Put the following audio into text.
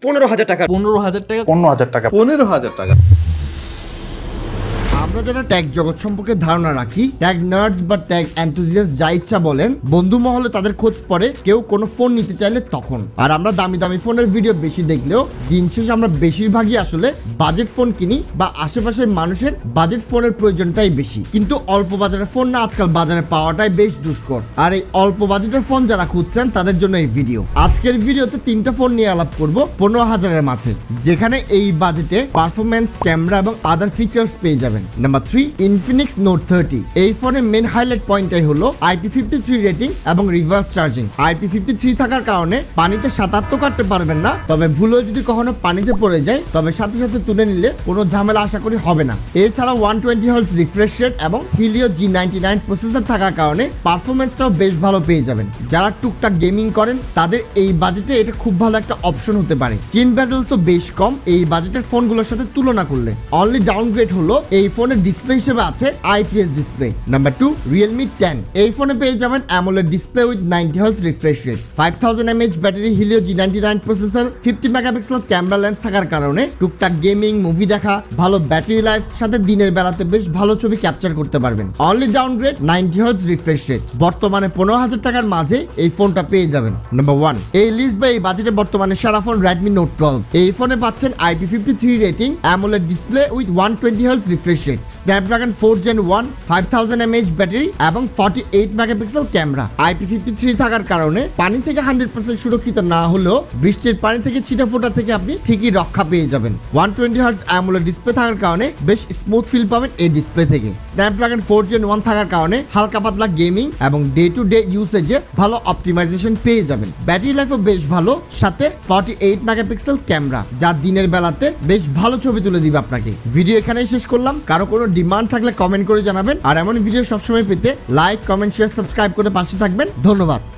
15,000 টাকা 15,000 টাকা 15,000 টাকা 15,000 টাকা। আমরা যারা ট্যাগ জগৎ সম্পর্কে ধারণা রাখি, ট্যাগ নার্ডস বা ট্যাগ এনথুজিয়াস্ট যা ইচ্ছা বলেন, বন্ধু মহলে তাদের খোঁজ পড়ে কেউ কোনো ফোন নিতে চাইলে তখন। আর আমরা দামি দামি ফোনের ভিডিও বেশি দেখলেও দিন শেষে আমরা বেশিরভাগই আসলে বাজেট ফোন কিনি বা আশেপাশের মানুষের বাজেট ফোনের প্রয়োজনটাই বেশি। কিন্তু অল্প বাজারের ফোন না আজকাল বাজারে পাওয়াটাই বেশ দুষ্কর। আর এই অল্প বাজেটের ফোন যারা খুঁজছেন তাদের জন্য এই ভিডিও। আজকের ভিডিওতে 3টা ফোন নিয়ে আলাপ করব 15,000-এর মাঝে, যেখানে এই বাজেটে পারফরমেন্স, ক্যামেরা এবং আদার ফিচার্স পেয়ে যাবেন। Number 3, Infinix Note 30। এই ফোনের মেন হাইলাইট পয়েন্টটাই হলো IP53 রেটিং এবং রিভার্স চার্জিং। IP53 থাকার কারণে পানিতে সাঁতার তো কাটতে পারবেন না, তবে ভুলেও যদি কখনো পানিতে পড়ে যায় তবে সাথে সাথে তুলে নিলে কোনো ঝামেলা আশা করি হবে না। এছাড়া 120 Hz রিফ্রেশ রেট এবং Helio G99 প্রসেসর থাকার কারণে পারফরমেন্সটাও বেশ ভালো পেয়ে যাবেন। যারা টুকটাক গেমিং করেন তাদের এই বাজেটে এটা খুব ভালো একটা অপশন হতে পারে। চেইন বেজেলস তো বেশ কম এই বাজেটের ফোনগুলোর সাথে তুলনা করলে। অনলি ডাউনগ্রেড হলো এই ফোনের ডিসপ্লে হিসেবে আছে IPS ডিসপ্লে। Number 2, Realme 10। এই ফোনে পেয়ে যাবেন AMOLED display with 90 Hz refresh rate, 5000 mAh battery, Helio G99 processor, 50 megapixel camera lens থাকার কারণে টুকটাক গেমিং, মুভি দেখা, ভালো ব্যাটারি লাইফ, সাথে দিনের বেলাতে বেশ ভালো ছবি ক্যাপচার করতে পারবেন। Only downgrade 90 Hz refresh rate. বর্তমানে 15,000 টাকার মাঝে এই ফোনটা পেয়ে যাবেন। নাম্বার 1, এই লিস্ট বা এই বাজেটে বর্তমানে সেরা ফোন Redmi Note 12। এই ফোনে পাচ্ছেন IP53 rating, AMOLED display with 120 Hz refresh rate, Snapdragon 4 Gen 1, 5000 mAh battery এবং 48 মেগাপিক্সেল ক্যামেরা। IP53 থাকার কারণে পানি থেকে 100% সুরক্ষিত না হলেও বৃষ্টির পানি থেকে ছিটা ফোটা থেকে আপনি ঠিকই রক্ষা পেয়ে যাবেন। 120 Hz AMOLED ডিসপ্লে থাকার কারণে বেশ স্মুথ ফিল পাবেন এই ডিসপ্লে থেকে। Snapdragon 4 Gen 1 থাকার কারণে হালকা পাতলা গেমিং এবং ডে টু ডে ইউসেজে ভালো অপটিমাইজেশন পেয়ে যাবেন। ব্যাটারি লাইফও বেশ ভালো, সাথে 48 মেগাপিক্সেল ক্যামেরা যা দিনের বেলাতে বেশ ভালো ছবি তুলে দিবে আপনাকে। ভিডিও এখানেই শেষ করলাম। কারো কোনো ডিমান্ড থাকলে কমেন্ট করে জানাবেন। আর এমন ভিডিও সবসময় পেতে লাইক, কমেন্ট, শেয়ার, সাবস্ক্রাইব করে পাশে থাকবেন। ধন্যবাদ।